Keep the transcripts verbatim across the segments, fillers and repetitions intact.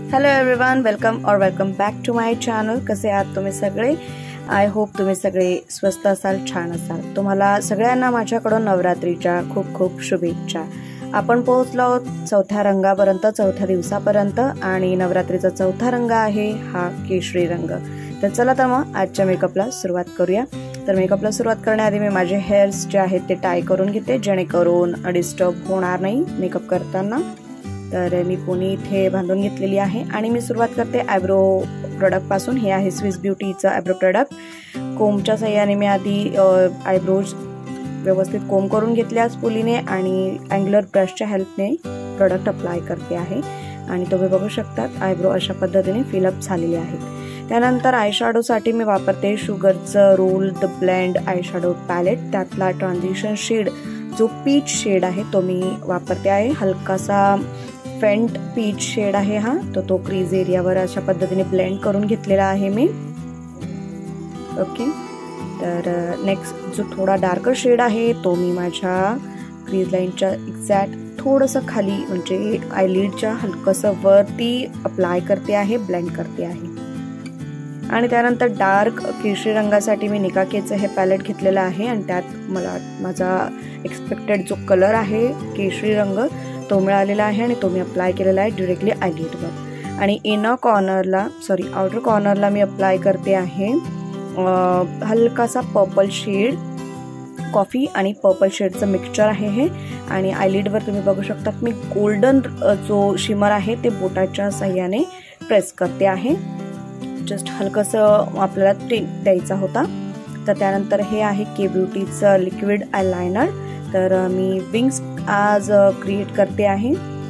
Hello everyone, welcome और welcome back to my channel. कसे आहात तुम्ही सगळे? आय होप तुम्ही सगळे स्वस्त असाल, छान असाल। तुम्हाला सगळ्यांना माझ्याकडून नवरात्रीच्या खूप खूप शुभेच्छा। आपण पोहोचलो आहोत चौथ्या रंगापर्यंत, चौथ्या दिवसापर्यंत, आणि नवरात्रीचा चौथा रंग आहे हा केशरी रंग। तर चला तर मग आजच्या मेकअपला सुरुवात करूया। तर मेकअपला सुरुवात करण्याआधी मी माझे हेअर्स जे आहेत ते टाय करून घेते, जेणेकरून डिस्टर्ब होणार नाही मेकअप करताना। तर मी पुणी इथे बांधून घेतलेली आहे आणि मी सुरुवात करते आयब्रो प्रोडक्ट पासून। हे आहे स्विस ब्युटीचं आयब्रो प्रोडक्ट। कोमच्या साह्याने मी आधी आयब्रोज व्यवस्थित कोम करून घेतल्या स्पुलीने आणि अँग्युलर ब्रशच्या हेल्पने प्रोडक्ट अप्लाय करते आहे। आणि तुम्ही बघू शकतात आयब्रो अशा पद्धतीने फिलअप झालेले आहेत। त्यानंतर आयशॅडोसाठी मी वापरते शुगरचं roll the blend eyeshadow palette. त्यातला ट्रान्झिशन शेड जो पीच शेड आहे तो मी वापरते आहे। हलकासा फेंट पीच शेड आहे हा, तो तो क्रीज एरियावर अशा पद्धतीने ब्लेंड करून घेतलेला आहे मी। ओके, तर नेक्स्ट जो थोडा डार्कर शेड आहे तो मी माझ्या क्रीज लाईनच्या एक्झॅक्ट थोडंसं खाली, म्हणजे आयलिडच्या हलकसं वरती अप्लाय करते आहे, ब्लेंड करते आहे। आणि त्यानंतर डार्क केशरी रंगासाठी मी निकाकेचं हे पॅलेट घेतलेलं आहे आणि त्यात मला माझा एक्सपेक्टेड जो कलर आहे केशरी रंग तो मिळालेला आहे आणि तो मी अप्लाय केलेला आहे डिरेक्टली आयलिडवर। आणि इनर कॉर्नरला सॉरी आउटर कॉर्नरला मी अप्लाय करते आहे हलकासा पर्पल शेड, कॉफी आणि पर्पल शेडचं मिक्सचर आहे हे। आणि आयलिडवर तुम्ही बघू शकता मी गोल्डन जो शिमर आहे ते बोटाच्या साह्याने प्रेस करते आहे। जस्ट हलकंसं आपल्याला टिंट द्यायचा होता। तर त्यानंतर हे आहे के ब्युटीचं लिक्विड आयलायनर। तर मी विंग्स आज क्रिएट करते आहे।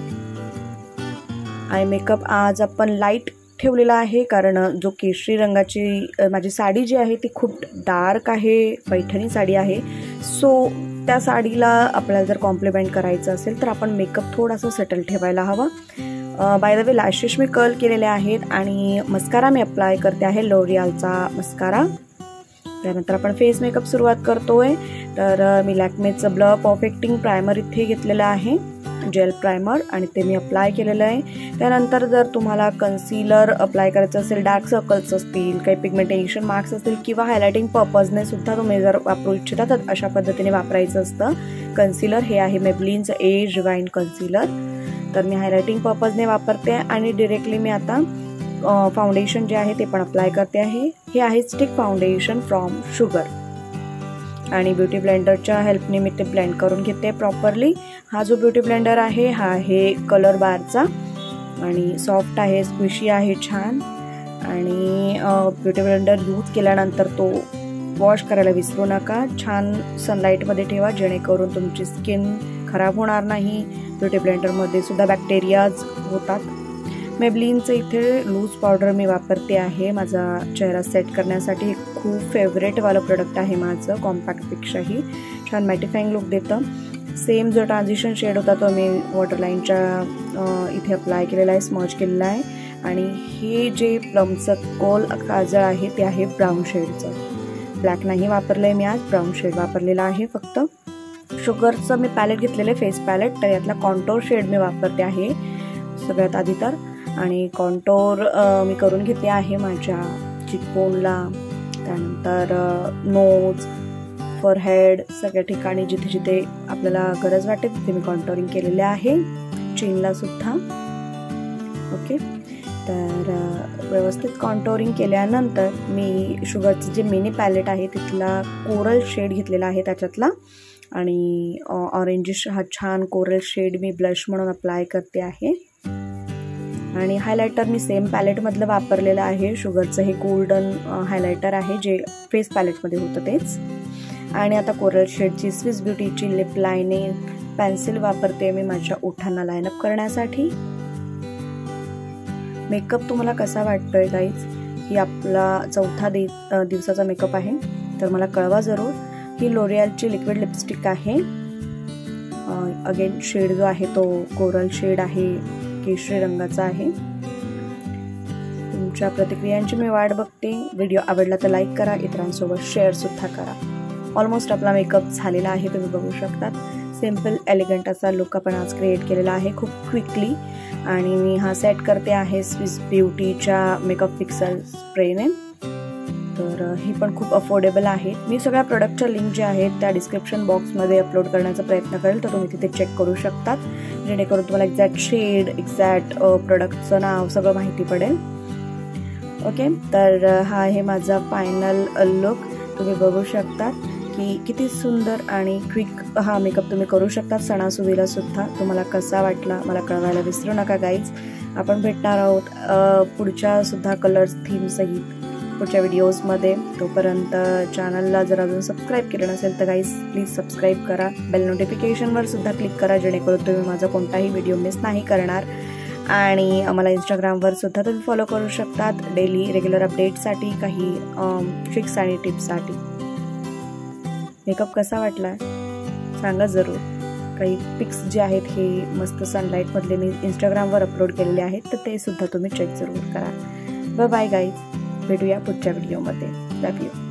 आय मेकअप आज आपण लाईट ठेवलेला आहे, कारण जो केशरी रंगाची माझी साडी जी आहे ती खूप डार्क आहे, पैठणी साडी आहे। सो त्या साडीला आपल्याला जर कॉम्प्लिमेंट करायचं असेल तर आपण मेकअप थोडासा सेटल ठेवायला हवा। बाय द वे लॅशेस मी कर्ल केलेले आहेत आणि मस्कारा मी अप्लाय करते आहे लॉरियलचा मस्कारा। त्यानंतर आपण फेस मेकअप सुरुवात करतोय। तर मी लॅक्मेचं ब्लर परफेक्टिंग प्रायमर इथे घेतलेलं आहे, जेल प्रायमर, आणि ते मी अप्लाय केलेलं आहे। त्यानंतर जर तुम्हाला कन्सिलर अप्लाय करायचं असेल, डार्क सर्कल्स असतील, काही पिगमेंटेशन मार्क्स असतील किंवा हायलायटिंग पर्पजने सुद्धा तुम्ही जर वापरू इच्छिता तर अशा पद्धतीने वापरायचं असतं कन्सिलर। हे आहे मेबलिनचं एज रिवाइन कन्सिलर। तर मी हायलायटिंग पर्पजने वापरते आणि डिरेक्टली मी आता फाउंडेशन जे आहे ते पण अप्लाय करते आहे। हे आहे स्टिक फाउंडेशन फ्रॉम शुगर आणि ब्युटी ब्लेंडरच्या हेल्पने मी ते ब्लेंड करून घेते प्रॉपरली। हा जो ब्युटी ब्लेंडर आहे हा आहे कलर बारचा आणि सॉफ्ट आहे, स्क्विशी आहे, छान। आणि ब्युटी ब्लेंडर यूज केल्यानंतर तो वॉश करायला विसरू नका। छान सनलाईटमध्ये ठेवा जेणेकरून तुमची स्किन खराब होणार नाही। ब्युटी ब्लेंडरमध्ये सुद्धा बॅक्टेरियाज होतात। मेबलिनचं इथे लूज पावडर मी वापरते आहे माझा चेहरा सेट करण्यासाठी। खूप फेवरेटवालं प्रोडक्ट आहे माझं, कॉम्पॅक्टपेक्षाही छान मॅटिफाईंग लुक देतं। सेम जो ट्रान्झिशन शेड होता तो मी वॉटरलाईनच्या इथे अप्लाय केलेला आहे, स्मर्ज केलेला आहे। आणि हे जे प्लमचं कोल काजळ आहे ते आहे ब्राऊन शेडचं, ब्लॅक नाही वापरलं आहे मी आज, ब्राऊन शेड वापरलेला आहे फक्त। शुगरचं मी पॅलेट घेतलेलं आहे, फेस पॅलेट, तर यातला कॉन्टोर शेड मी वापरते आहे सगळ्यात आधी तर। आणि कॉन्टोर मी करून घेते आहे माझ्या चिकबोनला, त्यानंतर नोज, फॉरहेड, सगळ्या ठिकाणी जिथे जिथे आपल्याला गरज वाटेल तिथे मी कॉन्टोरिंग केलेले आहे, चीनला सुद्धा। ओके, तर व्यवस्थित कॉन्टोरिंग केल्यानंतर मी शुगरचं जे मिनी पॅलेट आहे तिथला कोरल शेड घेतलेला आहे त्याच्यातला, आणि ऑरेंजिश हा छान कोरल शेड मी ब्लश म्हणून अप्लाय करते आहे। आणि हायलायटर मी सेम पॅलेटमधलं वापरलेलं आहे, शुगरचं हे गोल्डन हायलायटर आहे जे फेस पॅलेटमध्ये होतं तेच। आणि आता कोरल शेडची स्विस ब्युटीची लिप लायनिंग पेन्सिल वापरते मी माझ्या ओठांना लाईनअप करण्यासाठी। मेकअप तुम्हाला कसा वाटतोय गाईज? ही आपला चौथा दि दिवसाचा मेकअप आहे, तर मला कळवा जरूर। ही लॉरियलची लिक्विड लिपस्टिक आहे। अगेन शेड जो आहे तो कोरल शेड आहे, केशरी रंगाचा आहे। तुमच्या प्रतिक्रियांची मी वाट बघते। व्हिडिओ आवडला तर लाईक करा, इतरांसोबत शेअर सुद्धा करा। ऑलमोस्ट आपला मेकअप झालेला आहे, तुम्ही बघू शकतात। सिंपल एलिगंट असा लुक आपण आज क्रिएट केलेला आहे खूप क्विकली। आणि मी हा सेट करते आहे स्विस ब्युटीच्या मेकअप फिक्सर स्प्रेने. तर ही पण खूप अफोर्डेबल आहे. मी सगळ्या प्रोडक्टच्या लिंक जे आहेत त्या डिस्क्रिप्शन बॉक्समध्ये अपलोड करण्याचा प्रयत्न करेल, तर तुम्ही तिथे चेक करू शकतात, जेणेकरून तुम्हाला एक्झॅक्ट शेड, एक्झॅक्ट प्रोडक्टचं नाव सगळं माहिती पडेल. ओके, तर हा आहे माझा फायनल लुक. तुम्ही बघू शकता की किती सुंदर आणि क्विक हा मेकअप तुम्ही करू शकता सणासुदीला सुद्धा. तुम्हाला कसा वाटला मला कळवायला विसरू नका गाईज. आपण भेटणार आहोत पुढच्या सुद्धा कलर्स थीम सहित पुढच्या व्हिडिओजमध्ये. तोपर्यंत चॅनलला जर अजून सबस्क्राईब केलं नसेल तर गाईज प्लीज सबस्क्राईब करा. बेल नोटिफिकेशनवर सुद्धा क्लिक करा, जेणेकरून तुम्ही माझा कोणताही व्हिडिओ मिस नाही करणार. आणि आम्हाला इंस्टाग्रामवर सुद्धा तुम्ही फॉलो करू शकतात डेली रेग्युलर अपडेटसाठी, काही ट्रिक्स आणि टिप्ससाठी. मेकअप कसा वाटला सांगा जरूर. काही पिक्स जे आहेत हे मस्त सनलाईटमधले मी इंस्टाग्रामवर अपलोड केलेले आहेत, तर ते सुद्धा तुम्ही चेक जरूर करा. बाय बाय गाईज, भेटूया पुढच्या व्हिडिओमध्ये. Love you.